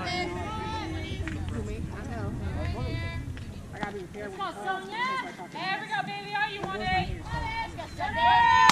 Come on, Sonia. There we go, baby. Are you on it?